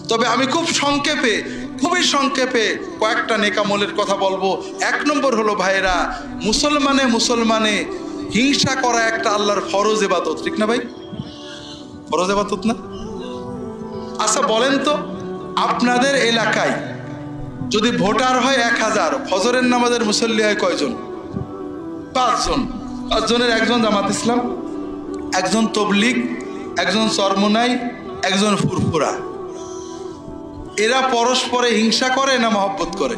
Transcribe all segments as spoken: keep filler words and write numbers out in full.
তবে আমি খুব সংক্ষেপে খুবই সংক্ষেপে কয়েকটা নেকামলের কথা বলবো। এক নম্বর হলো ভাইরা, মুসলমানে মুসলমানে হিংসা করা একটা আল্লাহর ফরজ ইবাদত, ঠিক না ভাই? ফরজ ইবাদত না? আচ্ছা বলেন তো, আপনাদের এলাকায় যদি ভোটার হয় এক হাজার, ফজরের নামাজের মুসল্লি হয় কয়জন? পাঁচজন। পাঁচজনের একজন জামাত ইসলাম, একজন তবলিগ, একজন চরমোনাই, একজন ফুরফুরা। এরা পরস্পরে হিংসা করে না মহব্বত করে?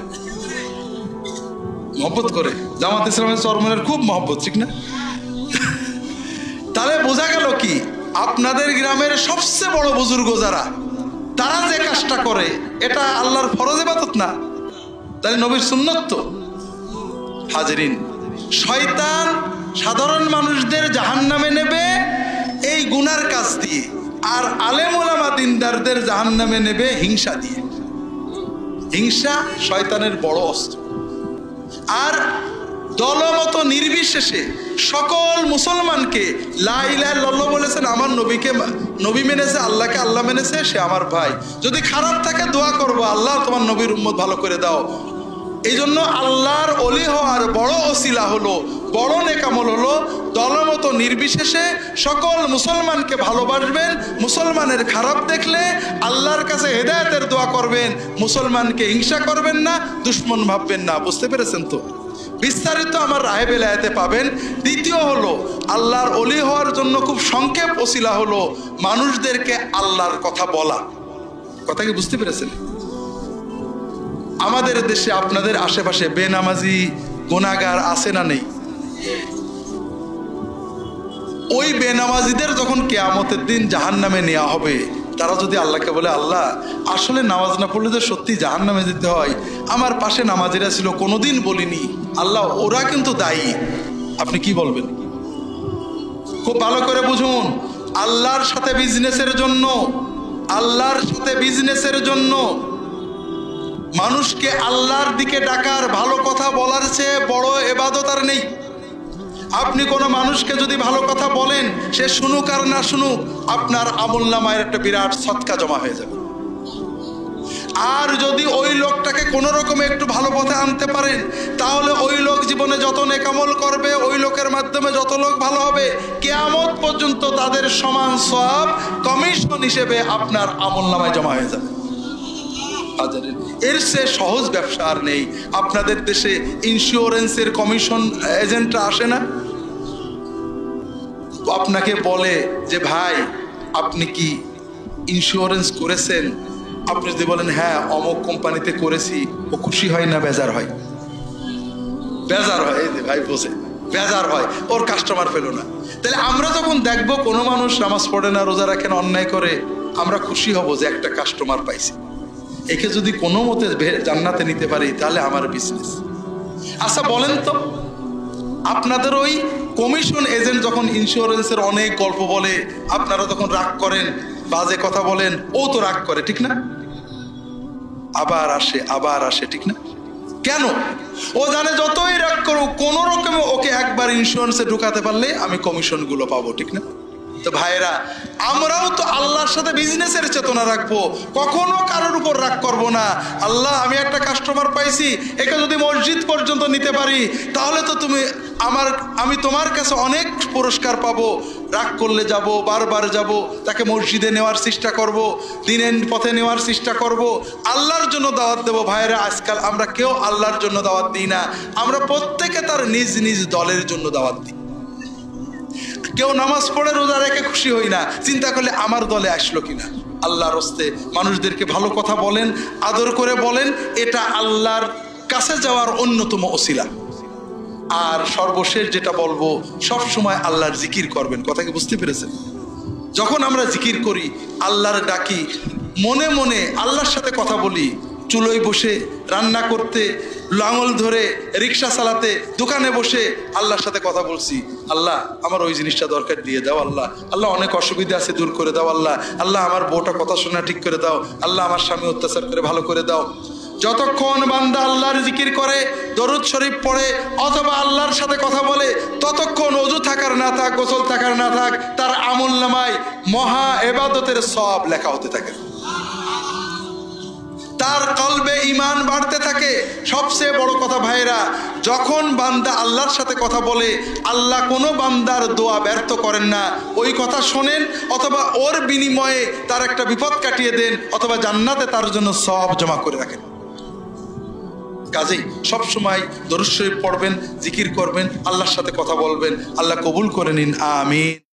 মহব্বত করে। জামাত ইসলামের চরমোনাইয়ের খুব মহব্বত, ঠিক না? তাহলে বোঝা গেল কি, আপনাদের গ্রামের সবচেয়ে বড় বুজুর্গ যারা, তারা যে কাজটা করে এটা আল্লাহর ফরজ ইবাদত না? তাহলে নবীর সুন্নত তো। হাজরিন, শয়তান সাধারণ মানুষদের জাহান্নামে নেবে এই গুনার কাজ দিয়ে, আর আলেম ওলামা দিনদারদের জাহান্নামে নেবে হিংসা দিয়ে। হিংসা শয়তানের বড় অস্ত্র। আর দলমত নির্বিশেষে সকল মুসলমানকে লা ইলাহা ইল্লাল্লাহ বলেছেন, আমার নবীকে নবী মেনেছে, আল্লাহকে আল্লাহ মেনেছে, সে আমার ভাই। যদি খারাপ থাকে দোয়া করবো, আল্লাহ তোমার নবীর উম্মত ভালো করে দাও। এই জন্য আল্লাহর ওলি হওয়ার বড় ওসিলা হলো, বড় নেকামল হলো দলমত নির্বিশেষে সকল মুসলমানকে ভালোবাসবেন। মুসলমানের খারাপ দেখলে আল্লাহর কাছে হেদায়েতের দোয়া করবেন। মুসলমানকে হিংসা করবেন না, দুশ্মন ভাববেন না। বুঝতে পেরেছেন তো? বিস্তারিত আমার রাহে বেলায়েতে পাবেন। দ্বিতীয় হলো, আল্লাহর ওলি হওয়ার জন্য খুব সংক্ষেপ ওসিলা হলো মানুষদেরকে আল্লাহর কথা বলা। কথা কি বুঝতে পেরেছেন? আমাদের দেশে আপনাদের আশেপাশে বেনামাজি গুনাহগার আছে না নেই? ওই বেনামাজিদের যখন কিয়ামতের দিন জাহান্নামে নেওয়া হবে, তারা যদি আল্লাহকে বলে, আল্লাহ আসলে নামাজ না পড়লে তো সত্যি জাহান্নামে যেতে হয়, আমার পাশে নামাজিরা ছিল কোনোদিন বলিনি, আল্লাহ ওরা কিন্তু দায়ী, আপনি কি বলবেন? খুব ভালো করে বুঝুন, আল্লাহর সাথে বিজনেসের জন্য আল্লাহর সাথে বিজনেসের জন্য মানুষকে আল্লাহর দিকে ডাকার, ভালো কথা বলার চেয়ে বড় ইবাদত আর নেই। আপনি কোনো মানুষকে যদি ভালো কথা বলেন, সে শুনুক আর না শুনুক, আপনার আমলনামায় একটা বিরাট সদকা জমা হয়ে যাবে। আর যদি ওই লোকটাকে কোনো রকমে একটু ভালো পথে আনতে পারেন, তাহলে ওই লোক জীবনে যত নেকামল করবে, ওই লোকের মাধ্যমে যত লোক ভালো হবে, কিয়ামত পর্যন্ত তাদের সমান সওয়াব কমিশন হিসেবে আপনার আমলনামায় জমা হয়ে যাবে। এর চেয়ে সহজ ব্যবসা আর নেই। আপনাদের দেশে ইন্স্যুরেন্সের কমিশন এজেন্টরা আসে না? আপনাকে বলে যে ভাই আপনি কি ইন্স্যুরেন্স করেছেন? আপনি যদি বলেন হ্যাঁ অমুক কোম্পানিতে করেছি, ও খুশি হয় না বেজার হয়? বেজার হয়। এই যে ভাই বোঝে, বেজার হয়, ওর কাস্টমার পেল না। তাহলে আমরা যখন দেখবো কোনো মানুষ নামাজ পড়ে না, রোজা রাখেন, অন্যায় করে, আমরা খুশি হব যে একটা কাস্টমার পাইছি। একে যদি কোনো মতে জান্নাতে নিতে পারি তাহলে আমার বিজনেস। আচ্ছা বলেন তো, আপনাদের ওই কমিশন এজেন্ট যখন ইন্স্যুরেন্সের অনেক গল্প বলে, আপনারা তখন রাগ করেন, বাজে কথা বলেন, ও তো রাগ করে, ঠিক না? আবার আসে আবার আসে, ঠিক না? কেন? ও জানে যতই রাগ করো, কোন রকমে ওকে একবার ইন্স্যুরেন্সে ঢুকাতে পারলে আমি কমিশন গুলো পাবো, ঠিক না? তো ভাইরা, আমরাও তো আল্লাহর সাথে বিজনেসের চেতনা রাখবো, কখনো কারোর উপর রাগ করব না। আল্লাহ আমি একটা কাস্টমার পাইছি, একে যদি মসজিদ পর্যন্ত নিতে পারি তাহলে তো তুমি আমার আমি তোমার কাছে অনেক পুরস্কার পাবো। রাগ করলে যাব, বারবার যাব, তাকে মসজিদে নেওয়ার চেষ্টা করব, দিনের পথে নেওয়ার চেষ্টা করব, আল্লাহর জন্য দাওয়াত দেবো। ভাইরা, আজকাল আমরা কেউ আল্লাহর জন্য দাওয়াত দিই না, আমরা প্রত্যেকে তার নিজ নিজ দলের জন্য দাওয়াত দিই। কেউ নামাজ পড়ে রোজা রেখে খুশি হই না, চিন্তা করলে আমার দলে আসলো কিনা। আল্লাহর রাস্তে মানুষদেরকে ভালো কথা বলেন, আদর করে বলেন, এটা আল্লাহর কাছে যাওয়ার অন্যতম ওসিলা। আর সর্বশেষ যেটা বলবো, সব সময় আল্লাহর জিকির করবেন। কথা কি বুঝতে পেরেছেন? যখন আমরা জিকির করি, আল্লাহর ডাকি, মনে মনে আল্লাহর সাথে কথা বলি, চুলোয় বসে রান্না করতে, লাঙল ধরে রিক্সা চালাতে, দোকানে বসে আল্লাহর সাথে কথা বলছি, আল্লাহ আমার ওই জিনিসটা দরকার দিয়ে দাও, আল্লাহ আল্লাহ অনেক অসুবিধা আছে দূর করে দাও, আল্লাহ আল্লাহ আমার বউটা কথা শোনা ঠিক করে দাও, আল্লাহ আমার স্বামী অত্যাচার করে ভালো করে দাও। যতক্ষণ বান্দা আল্লাহর জিকির করে, দরুদ শরীফ পড়ে, অথবা আল্লাহর সাথে কথা বলে, ততক্ষণ ওযু থাকার না থাক, গোসল থাকার না থাক, তার আমলনামায় মহা ইবাদতের সওয়াব লেখা হতে থাকে। তার কলবে ঈমান বাড়তে থাকে। সবচেয়ে বড় কথা ভাইরা, যখন বান্দা আল্লাহর সাথে কথা বলে আল্লাহ কোনো বান্দার দোয়া ব্যর্থ করেন না। ওই কথা শোনেন, অথবা ওর বিনিময়ে তার একটা বিপদ কাটিয়ে দেন, অথবা জান্নাতে তার জন্য সওয়াব জমা করে রাখেন। কাজেই সবসময় দরুদ শরীফ পড়বেন, জিকির করবেন, আল্লাহর সাথে কথা বলবেন। আল্লাহ কবুল করে নিন, আমিন।